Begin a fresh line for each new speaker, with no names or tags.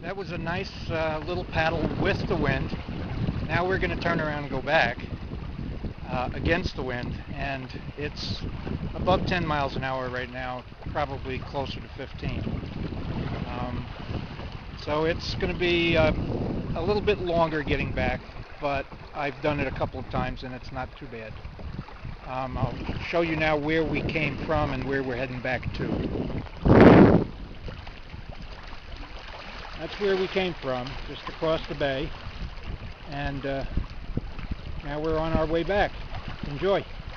That was a nice little paddle with the wind. Now we're going to turn around and go back against the wind, and it's above 10 miles an hour right now, probably closer to 15. So it's going to be a little bit longer getting back, but I've done it a couple of times and it's not too bad. I'll show you now where we came from and where we're heading back to. That's where we came from, just across the bay, and now we're on our way back. Enjoy.